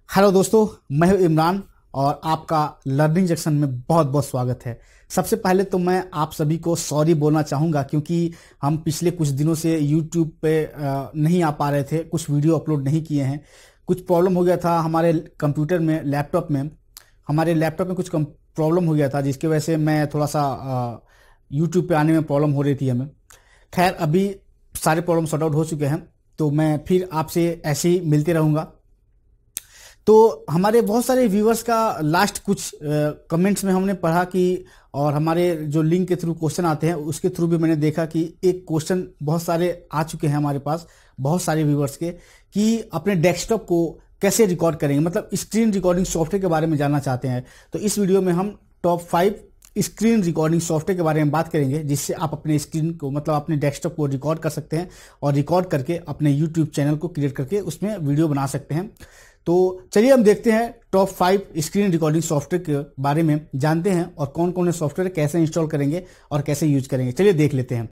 Hello दोस्तों, मैं हूं इमरान और आपका लर्निंग जंक्शन में बहुत बहुत स्वागत है। सबसे पहले तो मैं आप सभी को सॉरी बोलना चाहूँगा क्योंकि हम पिछले कुछ दिनों से यूट्यूब पे नहीं आ पा रहे थे, कुछ वीडियो अपलोड नहीं किए हैं। कुछ प्रॉब्लम हो गया था हमारे कंप्यूटर में, लैपटॉप में कुछ प्रॉब्लम हो गया था जिसकी वजह से मैं थोड़ा सा यूट्यूब पे आने में प्रॉब्लम हो रही थी हमें। खैर, अभी सारे प्रॉब्लम सॉर्ट आउट हो चुके हैं, तो मैं फिर आपसे ऐसे ही मिलते रहूँगा। तो हमारे बहुत सारे व्यूवर्स का लास्ट कुछ कमेंट्स में हमने पढ़ा कि, और हमारे जो लिंक के थ्रू क्वेश्चन आते हैं उसके थ्रू भी मैंने देखा कि एक क्वेश्चन बहुत सारे आ चुके हैं हमारे पास, बहुत सारे व्यूवर्स के, कि अपने डेस्कटॉप को कैसे रिकॉर्ड करेंगे, मतलब स्क्रीन रिकॉर्डिंग सॉफ्टवेयर के बारे में जानना चाहते हैं। तो इस वीडियो में हम टॉप 5 स्क्रीन रिकॉर्डिंग सॉफ्टवेयर के बारे में बात करेंगे जिससे आप अपने स्क्रीन को, मतलब अपने डेस्कटॉप को रिकॉर्ड कर सकते हैं और रिकॉर्ड करके अपने यूट्यूब चैनल को क्रिएट करके उसमें वीडियो बना सकते हैं। तो चलिए हम देखते हैं टॉप 5 स्क्रीन रिकॉर्डिंग सॉफ्टवेयर के बारे में, जानते हैं और कौन कौन से सॉफ्टवेयर कैसे इंस्टॉल करेंगे और कैसे यूज करेंगे। चलिए देख लेते हैं।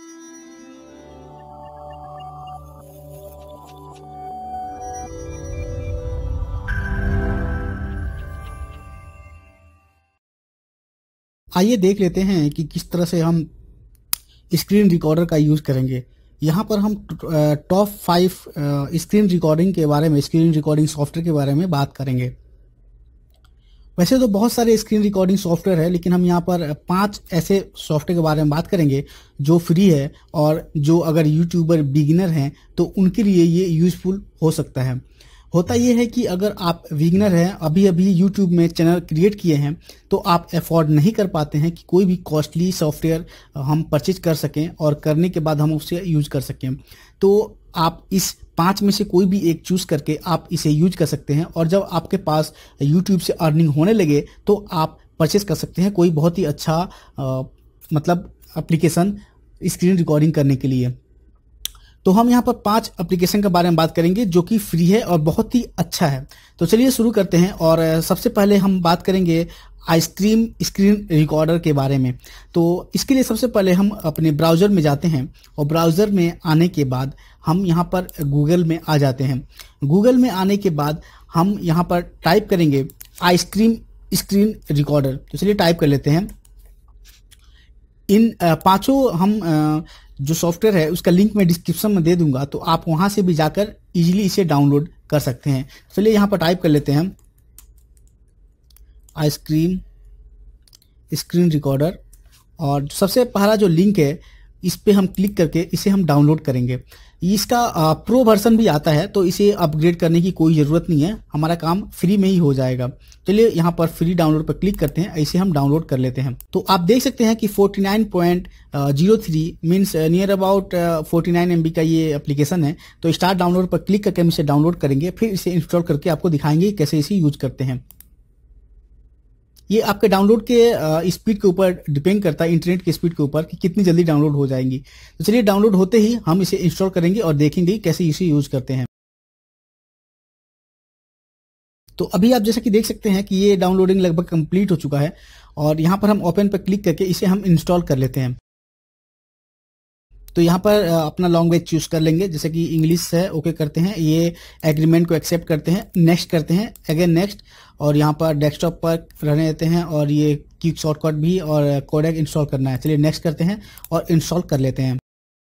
आइए देख लेते हैं कि किस तरह से हम स्क्रीन रिकॉर्डर का यूज करेंगे। यहाँ पर हम टॉप 5 स्क्रीन रिकॉर्डिंग के बारे में, स्क्रीन रिकॉर्डिंग सॉफ्टवेयर के बारे में बात करेंगे। वैसे तो बहुत सारे स्क्रीन रिकॉर्डिंग सॉफ्टवेयर है, लेकिन हम यहाँ पर 5 ऐसे सॉफ्टवेयर के बारे में बात करेंगे जो फ्री है और जो अगर यूट्यूबर बिगिनर हैं तो उनके लिए ये यूजफुल हो सकता है। होता यह है कि अगर आप बिगिनर हैं, अभी अभी यूट्यूब में चैनल क्रिएट किए हैं, तो आप अफोर्ड नहीं कर पाते हैं कि कोई भी कॉस्टली सॉफ्टवेयर हम परचेज कर सकें और करने के बाद हम उसे यूज कर सकें। तो आप इस 5 में से कोई भी एक चूज करके आप इसे यूज कर सकते हैं और जब आपके पास यूट्यूब से अर्निंग होने लगे तो आप परचेज कर सकते हैं कोई बहुत ही अच्छा मतलब एप्लीकेशन स्क्रीन रिकॉर्डिंग करने के लिए। तो हम यहाँ पर 5 एप्लीकेशन के बारे में बात करेंगे जो कि फ्री है और बहुत ही अच्छा है। तो चलिए शुरू करते हैं और सबसे पहले हम बात करेंगे आइसक्रीम स्क्रीन रिकॉर्डर के बारे में। तो इसके लिए सबसे पहले हम अपने ब्राउज़र में जाते हैं और ब्राउज़र में आने के बाद हम यहाँ पर गूगल में आ जाते हैं। गूगल में आने के बाद हम यहाँ पर टाइप करेंगे आइसक्रीम स्क्रीन रिकॉर्डर। तो चलिए टाइप कर लेते हैं। इन 5 हम जो सॉफ्टवेयर है उसका लिंक मैं डिस्क्रिप्शन में दे दूंगा, तो आप वहां से भी जाकर इजीली इसे डाउनलोड कर सकते हैं। चलिए यहाँ पर टाइप कर लेते हैं आइसक्रीम स्क्रीन रिकॉर्डर और सबसे पहला जो लिंक है इस पे हम क्लिक करके इसे हम डाउनलोड करेंगे। इसका प्रो वर्जन भी आता है, तो इसे अपग्रेड करने की कोई ज़रूरत नहीं है, हमारा काम फ्री में ही हो जाएगा। चलिए यहाँ पर फ्री डाउनलोड पर क्लिक करते हैं, इसे हम डाउनलोड कर लेते हैं। तो आप देख सकते हैं कि 49.03 मीन्स नियर अबाउट 49 MB का ये एप्लीकेशन है। तो स्टार्ट डाउनलोड पर क्लिक करके हम इसे डाउनलोड करेंगे, फिर इसे इंस्टॉल करके आपको दिखाएंगे कैसे इसे यूज करते हैं। ये आपके डाउनलोड के स्पीड के ऊपर डिपेंड करता है, इंटरनेट की स्पीड के ऊपर, कि कितनी जल्दी डाउनलोड हो जाएंगी। तो चलिए डाउनलोड होते ही हम इसे इंस्टॉल करेंगे और देखेंगे कैसे इसे यूज करते हैं। तो अभी आप जैसा कि देख सकते हैं कि ये डाउनलोडिंग लगभग कंप्लीट हो चुका है और यहाँ पर हम ओपन पर क्लिक करके इसे हम इंस्टॉल कर लेते हैं। तो यहाँ पर अपना लैंग्वेज चूज कर लेंगे, जैसे कि इंग्लिश है, ओके करते हैं, ये एग्रीमेंट को एक्सेप्ट करते हैं, नेक्स्ट करते हैं, अगेन नेक्स्ट, और यहाँ पर डेस्कटॉप पर रहने देते हैं और ये क्विक शॉर्टकट भी और कोडेक इंस्टॉल करना है। चलिए नेक्स्ट करते हैं और इंस्टॉल कर लेते हैं।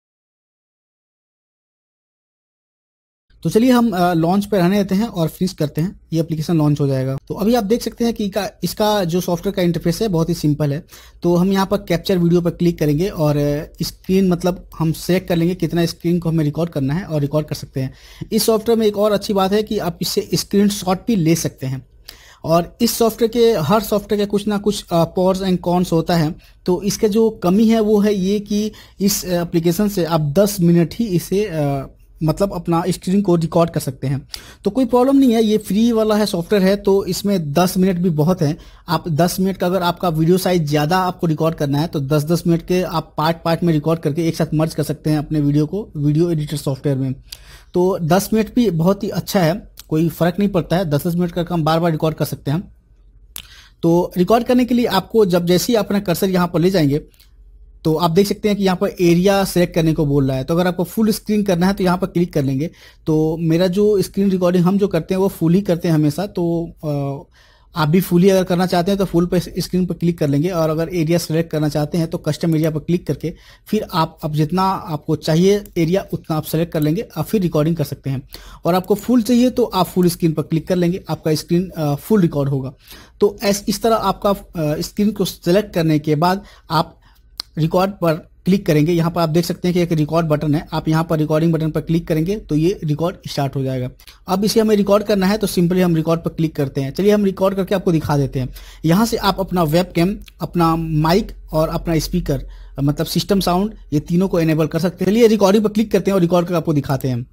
तो चलिए हम लॉन्च पे रहने देते हैं और फिनिश करते हैं, ये एप्लीकेशन लॉन्च हो जाएगा। तो अभी आप देख सकते हैं कि इसका जो सॉफ्टवेयर का इंटरफेस है बहुत ही सिंपल है। तो हम यहाँ पर कैप्चर वीडियो पर क्लिक करेंगे और स्क्रीन, मतलब हम सेलेक्ट कर लेंगे कितना स्क्रीन को हमें रिकॉर्ड करना है और रिकॉर्ड कर सकते हैं। इस सॉफ्टवेयर में एक और अच्छी बात है कि आप इससे स्क्रीन शॉट भी ले सकते हैं और इस सॉफ्टवेयर के, हर सॉफ्टवेयर के कुछ ना कुछ प्रोस एंड कॉन्स होता है। तो इसका जो कमी है वो है ये कि इस एप्लीकेशन से आप 10 मिनट ही इसे मतलब अपना स्क्रीन को रिकॉर्ड कर सकते हैं। तो कोई प्रॉब्लम नहीं है, ये फ्री वाला है सॉफ्टवेयर है, तो इसमें 10 मिनट भी बहुत है। आप 10 मिनट का, अगर आपका वीडियो साइज ज़्यादा आपको रिकॉर्ड करना है तो 10-10 मिनट के आप पार्ट में रिकॉर्ड करके एक साथ मर्ज कर सकते हैं अपने वीडियो को वीडियो एडिटर सॉफ्टवेयर में। तो 10 मिनट भी बहुत ही अच्छा है, कोई फ़र्क नहीं पड़ता है, 10-10 मिनट का हम बार बार रिकॉर्ड कर सकते हैं। तो रिकॉर्ड करने के लिए आपको जैसे ही अपना कर्सर यहाँ पर ले जाएंगे तो आप देख सकते हैं कि यहाँ पर एरिया सेलेक्ट करने को बोल रहा है। तो अगर आपको फुल स्क्रीन करना है तो यहाँ पर क्लिक कर लेंगे। तो मेरा जो स्क्रीन रिकॉर्डिंग हम जो करते हैं वो फुल ही करते हैं हमेशा। तो आप भी फुल ही अगर करना चाहते हैं तो फुल पे स्क्रीन पर क्लिक कर लेंगे, और अगर एरिया सेलेक्ट करना चाहते हैं तो कस्टम एरिया पर क्लिक करके फिर आप अब जितना आपको चाहिए एरिया उतना आप सेलेक्ट कर लेंगे, आप फिर रिकॉर्डिंग कर सकते हैं। और आपको फुल चाहिए तो आप फुल स्क्रीन पर क्लिक कर लेंगे, आपका स्क्रीन फुल रिकॉर्ड होगा। तो इस तरह आपका स्क्रीन को सेलेक्ट करने के बाद आप रिकॉर्ड पर क्लिक करेंगे। यहाँ पर आप देख सकते हैं कि एक रिकॉर्ड बटन है, आप यहाँ पर रिकॉर्डिंग बटन पर क्लिक करेंगे तो ये रिकॉर्ड स्टार्ट हो जाएगा। अब इसे हमें रिकॉर्ड करना है तो सिंपली हम रिकॉर्ड पर क्लिक करते हैं। चलिए हम रिकॉर्ड करके आपको दिखा देते हैं। यहाँ से आप अपना वेबकैम, अपना माइक और अपना स्पीकर मतलब सिस्टम साउंड, ये तीनों को एनेबल कर सकते हैं। चलिए रिकॉर्डिंग पर क्लिक करते हैं और रिकॉर्ड करके आपको दिखाते हैं।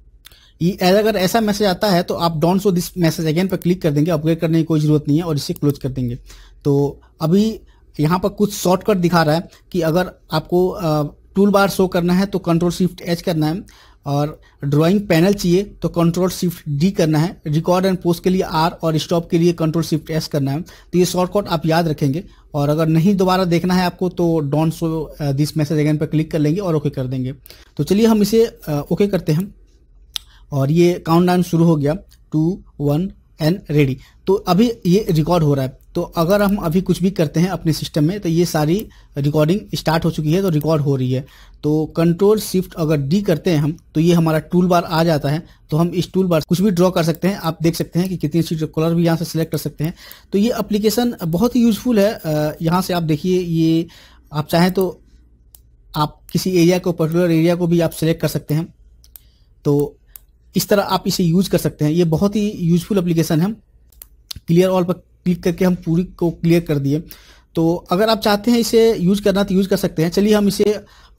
ये अगर ऐसा मैसेज आता है तो आप don't show this message again पर क्लिक कर देंगे, अपग्रेड करने की कोई जरूरत नहीं है और इसे क्लोज कर देंगे। तो अभी यहाँ पर कुछ शॉर्टकट दिखा रहा है कि अगर आपको टूल बार शो करना है तो कंट्रोल शिफ्ट एच करना है, और ड्राइंग पैनल चाहिए तो कंट्रोल शिफ्ट डी करना है, रिकॉर्ड एंड पोस्ट के लिए आर और स्टॉप के लिए कंट्रोल शिफ्ट एस करना है। तो ये शॉर्टकट आप याद रखेंगे, और अगर नहीं दोबारा देखना है आपको तो don't show this message again पर क्लिक कर लेंगे और ओके कर देंगे। तो चलिए हम इसे ओके करते हैं, और ये काउंटडाउन शुरू हो गया 2 1 एंड रेडी। तो अभी ये रिकॉर्ड हो रहा है। तो अगर हम अभी कुछ भी करते हैं अपने सिस्टम में तो ये सारी रिकॉर्डिंग स्टार्ट हो चुकी है, तो रिकॉर्ड हो रही है। तो कंट्रोल शिफ्ट अगर डी करते हैं हम तो ये हमारा टूल बार आ जाता है। तो हम इस टूल बार कुछ भी ड्रॉ कर सकते हैं। आप देख सकते हैं कि कितनी अच्छी कलर भी यहाँ से सिलेक्ट कर सकते हैं। तो ये एप्लीकेशन बहुत ही यूजफुल है। यहाँ से आप देखिए, ये आप चाहें तो आप किसी एरिया को, पर्टिकुलर एरिया को भी आप सिलेक्ट कर सकते हैं। तो इस तरह आप इसे यूज कर सकते हैं। ये बहुत ही यूजफुल एप्लीकेशन है। क्लियर ऑल पर क्लिक करके हम पूरी को क्लियर कर दिए। तो अगर आप चाहते हैं इसे यूज करना तो यूज कर सकते हैं। चलिए हम इसे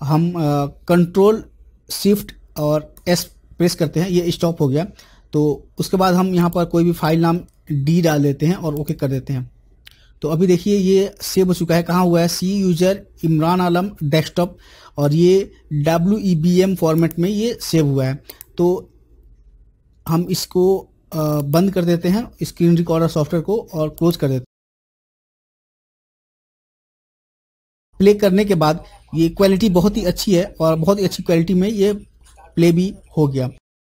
कंट्रोल शिफ्ट और एस प्रेस करते हैं, ये स्टॉप हो गया। तो उसके बाद हम यहाँ पर कोई भी फाइल नाम डी डाल देते हैं और ओके कर देते हैं। तो अभी देखिए ये सेव हो चुका है। कहाँ हुआ है? C user Imran Alam desktop, और ये WEBM फॉर्मेट में ये सेव हुआ है। तो हम इसको बंद कर देते हैं स्क्रीन रिकॉर्डर सॉफ्टवेयर को और क्लोज कर देते हैं। प्ले करने के बाद ये क्वालिटी बहुत ही अच्छी है और बहुत ही अच्छी क्वालिटी में ये प्ले भी हो गया।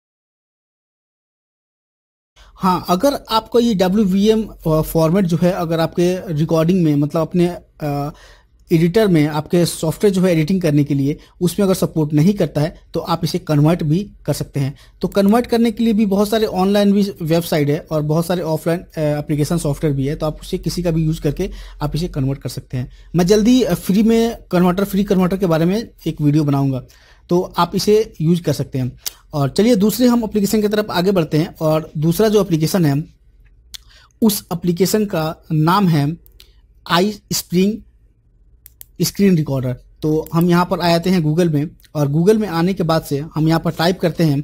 हाँ, अगर आपको ये WVM फॉर्मेट जो है, अगर आपके रिकॉर्डिंग में मतलब अपने एडिटर में आपके सॉफ्टवेयर जो है एडिटिंग करने के लिए उसमें अगर सपोर्ट नहीं करता है तो आप इसे कन्वर्ट भी कर सकते हैं। तो कन्वर्ट करने के लिए भी बहुत सारे ऑनलाइन भी वेबसाइट है और बहुत सारे ऑफलाइन एप्लीकेशन सॉफ्टवेयर भी है। तो आप उसे किसी का भी यूज करके आप इसे कन्वर्ट कर सकते हैं। मैं जल्दी फ्री कन्वर्टर के बारे में एक वीडियो बनाऊंगा, तो आप इसे यूज कर सकते हैं। और चलिए दूसरे हम एप्लीकेशन की तरफ आगे बढ़ते हैं। और दूसरा जो एप्लीकेशन है उस एप्लीकेशन का नाम है आई स्प्रिंग स्क्रीन रिकॉर्डर। तो हम यहाँ पर आ जाते हैं गूगल में, और गूगल में आने के बाद से हम यहाँ पर टाइप करते हैं,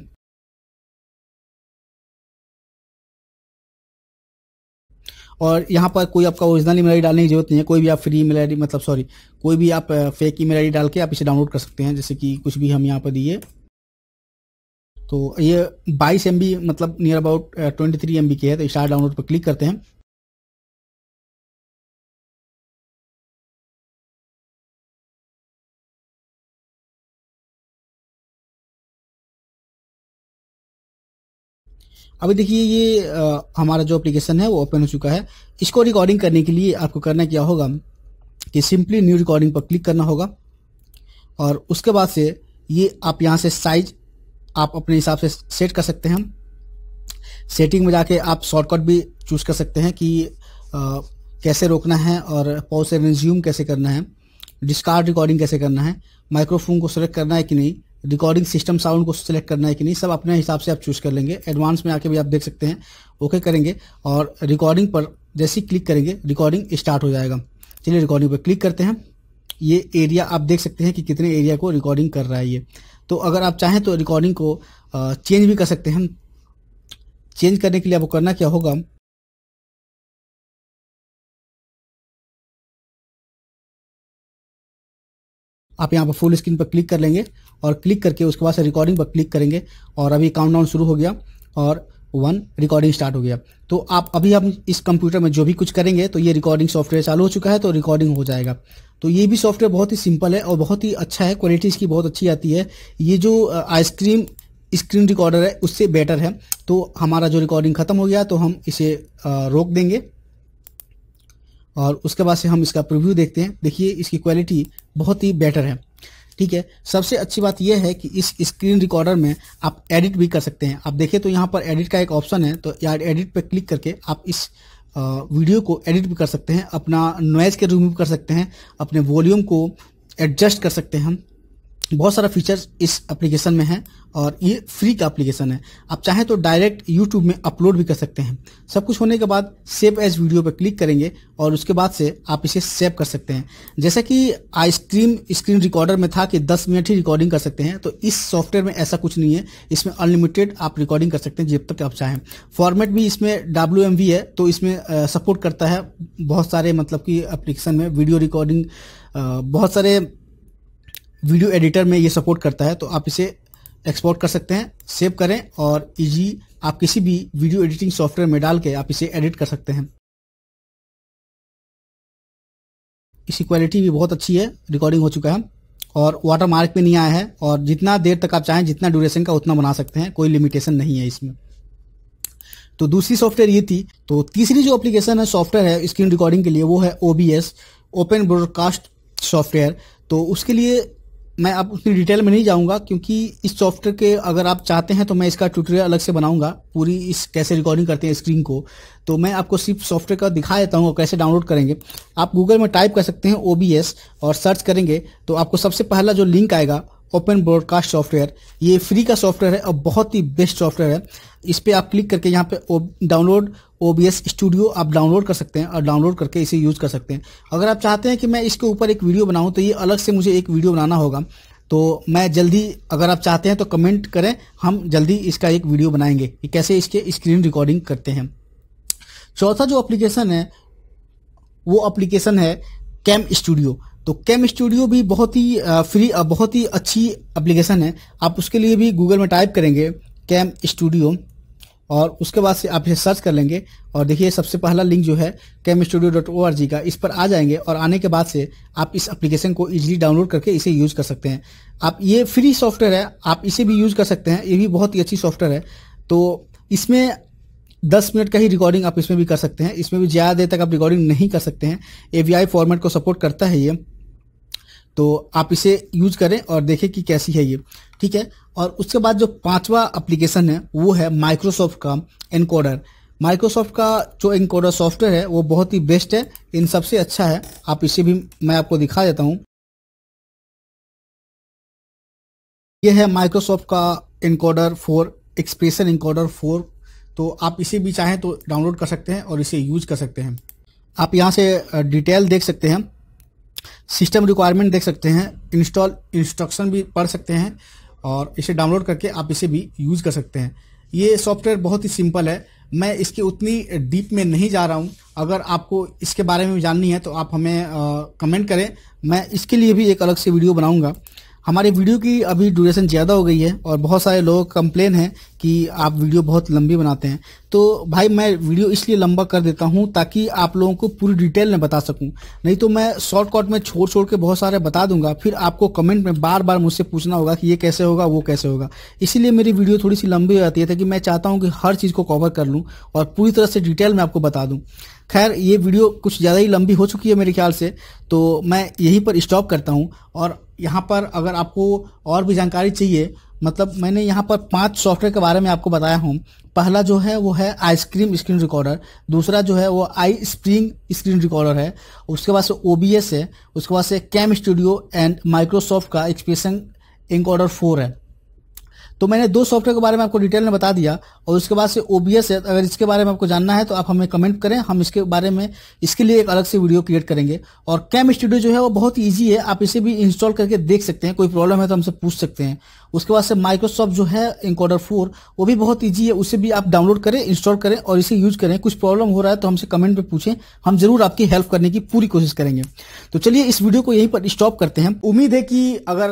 और यहाँ पर कोई आपका ओरिजिनल ईमेल आईडी डालने की जरूरत नहीं है। कोई भी आप फ्री ईमेल आईडी मतलब सॉरी कोई भी आप फेक ईमेल आईडी डाल के आप इसे डाउनलोड कर सकते हैं। जैसे कि कुछ भी हम यहाँ पर दिए, तो ये 22 MB मतलब नियर अबाउट 23 MB की है। तो स्टार्ट डाउनलोड पर क्लिक करते हैं। अभी देखिए ये हमारा जो एप्लीकेशन है वो ओपन हो चुका है। इसको रिकॉर्डिंग करने के लिए आपको करना क्या होगा कि सिंपली न्यू रिकॉर्डिंग पर क्लिक करना होगा, और उसके बाद से ये आप यहाँ से साइज आप अपने हिसाब से सेट कर सकते हैं। सेटिंग में जाके आप शॉर्टकट भी चूज कर सकते हैं कि कैसे रोकना है, और पॉज से रिज्यूम कैसे करना है, डिस्कार्ड रिकॉर्डिंग कैसे करना है, माइक्रोफोन को सिलेक्ट करना है कि नहीं, रिकॉर्डिंग सिस्टम साउंड को सिलेक्ट करना है कि नहीं, सब अपने हिसाब से आप चूज कर लेंगे। एडवांस में आके भी आप देख सकते हैं। ओके करेंगे और रिकॉर्डिंग पर जैसे ही क्लिक करेंगे रिकॉर्डिंग स्टार्ट हो जाएगा। चलिए रिकॉर्डिंग पर क्लिक करते हैं। ये एरिया आप देख सकते हैं कि कितने एरिया को रिकॉर्डिंग कर रहा है ये। तो अगर आप चाहें तो रिकॉर्डिंग को चेंज भी कर सकते हैं। चेंज करने के लिए आपको करना क्या होगा, आप यहाँ पर फुल स्क्रीन पर क्लिक कर लेंगे और क्लिक करके उसके बाद से रिकॉर्डिंग पर क्लिक करेंगे। और अभी काउंटडाउन शुरू हो गया और 1 रिकॉर्डिंग स्टार्ट हो गया। तो आप अभी हम इस कंप्यूटर में जो भी कुछ करेंगे तो ये रिकॉर्डिंग सॉफ्टवेयर चालू हो चुका है, तो रिकॉर्डिंग हो जाएगा। तो ये भी सॉफ्टवेयर बहुत ही सिंपल है और बहुत ही अच्छा है, क्वालिटी इसकी बहुत अच्छी आती है। ये जो आइसक्रीम स्क्रीन रिकॉर्डर है उससे बेटर है। तो हमारा जो रिकॉर्डिंग खत्म हो गया तो हम इसे रोक देंगे और उसके बाद से हम इसका प्रीव्यू देखते हैं। देखिए इसकी क्वालिटी बहुत ही बेटर है, ठीक है। सबसे अच्छी बात यह है कि इस स्क्रीन रिकॉर्डर में आप एडिट भी कर सकते हैं। आप देखें तो यहाँ पर एडिट का एक ऑप्शन है, तो यार एडिट पे क्लिक करके आप इस वीडियो को एडिट भी कर सकते हैं, अपना नॉइज के रिमूव कर सकते हैं, अपने वॉल्यूम को एडजस्ट कर सकते हैं। बहुत सारा फीचर्स इस एप्लीकेशन में है और ये फ्री का एप्लीकेशन है। आप चाहें तो डायरेक्ट यूट्यूब में अपलोड भी कर सकते हैं। सब कुछ होने के बाद सेव एज वीडियो पर क्लिक करेंगे और उसके बाद से आप इसे सेव कर सकते हैं। जैसा कि आइसक्रीम स्क्रीन रिकॉर्डर में था कि 10 मिनट ही रिकॉर्डिंग कर सकते हैं, तो इस सॉफ्टवेयर में ऐसा कुछ नहीं है। इसमें अनलिमिटेड आप रिकॉर्डिंग कर सकते हैं जब तक आप चाहें। फॉर्मेट भी इसमें WMV है, तो इसमें सपोर्ट करता है बहुत सारे मतलब कि एप्लीकेशन में वीडियो रिकॉर्डिंग, बहुत सारे वीडियो एडिटर में ये सपोर्ट करता है। तो आप इसे एक्सपोर्ट कर सकते हैं, सेव करें और इजी आप किसी भी वीडियो एडिटिंग सॉफ्टवेयर में डाल के आप इसे एडिट कर सकते हैं। इसकी क्वालिटी भी बहुत अच्छी है, रिकॉर्डिंग हो चुका है और वाटर मार्क भी नहीं आया है और जितना देर तक आप चाहें, जितना ड्यूरेशन का उतना बना सकते हैं, कोई लिमिटेशन नहीं है इसमें। तो दूसरी सॉफ्टवेयर ये थी। तो तीसरी जो एप्लीकेशन है सॉफ्टवेयर है स्क्रीन रिकॉर्डिंग के लिए वो है OBS, ओपन ब्रॉडकास्ट सॉफ्टवेयर। तो उसके लिए मैं अब उतनी डिटेल में नहीं जाऊंगा क्योंकि इस सॉफ्टवेयर के अगर आप चाहते हैं तो मैं इसका ट्यूटोरियल अलग से बनाऊंगा, पूरी इस कैसे रिकॉर्डिंग करते हैं स्क्रीन को। तो मैं आपको सिर्फ सॉफ्टवेयर का दिखा देता हूँ और कैसे डाउनलोड करेंगे। आप गूगल में टाइप कर सकते हैं OBS और सर्च करेंगे तो आपको सबसे पहला जो लिंक आएगा ओपन ब्रॉडकास्ट सॉफ्टवेयर, ये फ्री का सॉफ्टवेयर है और बहुत ही बेस्ट सॉफ्टवेयर है। इस पे आप क्लिक करके यहाँ पे डाउनलोड OBS स्टूडियो आप डाउनलोड कर सकते हैं और डाउनलोड करके इसे यूज कर सकते हैं। अगर आप चाहते हैं कि मैं इसके ऊपर एक वीडियो बनाऊं तो ये अलग से मुझे एक वीडियो बनाना होगा। तो मैं जल्दी, अगर आप चाहते हैं तो कमेंट करें, हम जल्दी इसका एक वीडियो बनाएंगे कि कैसे इसके स्क्रीन रिकॉर्डिंग करते हैं। चौथा जो एप्लीकेशन है वो एप्लीकेशन है कैम स्टूडियो। तो कैम स्टूडियो भी बहुत ही फ्री और बहुत ही अच्छी एप्लीकेशन है। आप उसके लिए भी गूगल में टाइप करेंगे कैम स्टूडियो और उसके बाद से आप इसे सर्च कर लेंगे और देखिए सबसे पहला लिंक जो है camstudio.org का, इस पर आ जाएंगे और आने के बाद से आप इस एप्लीकेशन को इजीली डाउनलोड करके इसे यूज कर सकते हैं। आप ये फ्री सॉफ्टवेयर है, आप इसे भी यूज कर सकते हैं, ये भी बहुत ही अच्छी सॉफ्टवेयर है। तो इसमें 10 मिनट का ही रिकॉर्डिंग आप इसमें भी कर सकते हैं, इसमें भी ज़्यादा देर तक आप रिकॉर्डिंग नहीं कर सकते हैं। AVI फॉर्मेट को सपोर्ट करता है ये, तो आप इसे यूज करें और देखें कि कैसी है ये, ठीक है। और उसके बाद जो पांचवा एप्लीकेशन है वो है माइक्रोसॉफ्ट का एनकोडर। माइक्रोसॉफ्ट का जो एनकोडर सॉफ्टवेयर है वो बहुत ही बेस्ट है, इन सबसे अच्छा है। आप इसे भी मैं आपको दिखा देता हूं। ये है माइक्रोसॉफ्ट का एनकोडर 4, एक्सप्रेशन एनकोडर 4। तो आप इसे भी चाहें तो डाउनलोड कर सकते हैं और इसे यूज कर सकते हैं। आप यहाँ से डिटेल देख सकते हैं, सिस्टम रिक्वायरमेंट देख सकते हैं, इंस्टॉल इंस्ट्रक्शन भी पढ़ सकते हैं और इसे डाउनलोड करके आप इसे भी यूज कर सकते हैं। ये सॉफ्टवेयर बहुत ही सिंपल है, मैं इसके उतनी डीप में नहीं जा रहा हूँ। अगर आपको इसके बारे में जाननी है तो आप हमें कमेंट करें, मैं इसके लिए भी एक अलग से वीडियो बनाऊंगा। हमारी वीडियो की अभी ड्यूरेशन ज़्यादा हो गई है और बहुत सारे लोग कंप्लेन है कि आप वीडियो बहुत लंबी बनाते हैं। तो भाई मैं वीडियो इसलिए लंबा कर देता हूं ताकि आप लोगों को पूरी डिटेल में बता सकूं, नहीं तो मैं शॉर्टकट में छोड़ छोड़ के बहुत सारे बता दूंगा, फिर आपको कमेंट में बार बार मुझसे पूछना होगा कि ये कैसे होगा वो कैसे होगा। इसीलिए मेरी वीडियो थोड़ी सी लंबी हो जाती है, ताकि मैं चाहता हूँ कि हर चीज़ को कवर कर लूँ और पूरी तरह से डिटेल में आपको बता दूँ। खैर ये वीडियो कुछ ज़्यादा ही लंबी हो चुकी है मेरे ख्याल से, तो मैं यहीं पर स्टॉप करता हूँ। और यहाँ पर अगर आपको और भी जानकारी चाहिए, मतलब मैंने यहाँ पर 5 सॉफ्टवेयर के बारे में आपको बताया हूँ। पहला जो है वो है आइसक्रीम स्क्रीन रिकॉर्डर, दूसरा जो है वो आई स्प्रिंग स्क्रीन रिकॉर्डर है, उसके बाद से OBS है, उसके बाद से कैम स्टूडियो एंड माइक्रोसॉफ्ट का एक्सप्रेशन एनकोडर 4 है। तो मैंने 2 सॉफ्टवेयर के बारे में आपको डिटेल में बता दिया और उसके बाद से OBS है। अगर इसके बारे में आपको जानना है तो आप हमें कमेंट करें, हम इसके बारे में इसके लिए एक अलग से वीडियो क्रिएट करेंगे। और कैम स्टूडियो जो है वो बहुत ईजी है, आप इसे भी इंस्टॉल करके देख सकते हैं, कोई प्रॉब्लम है तो हमसे पूछ सकते हैं। उसके बाद से माइक्रोसॉफ्ट जो है एनकोडर 4 वो भी बहुत ईजी है, उसे भी आप डाउनलोड करें, इंस्टॉल करें और इसे यूज करें। कुछ प्रॉब्लम हो रहा है तो हमसे कमेंट में पूछें, हम जरूर आपकी हेल्प करने की पूरी कोशिश करेंगे। तो चलिए इस वीडियो को यहीं पर स्टॉप करते हैं। उम्मीद है कि अगर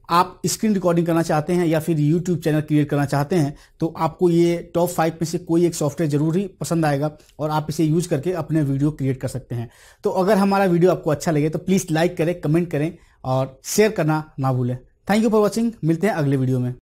आप स्क्रीन रिकॉर्डिंग करना चाहते हैं या फिर यूट्यूब चैनल क्रिएट करना चाहते हैं तो आपको ये टॉप 5 में से कोई एक सॉफ्टवेयर जरूर ही पसंद आएगा और आप इसे यूज करके अपने वीडियो क्रिएट कर सकते हैं। तो अगर हमारा वीडियो आपको अच्छा लगे तो प्लीज लाइक करें, कमेंट करें और शेयर करना ना भूलें। Thank you for watching. मिलते हैं अगले वीडियो में।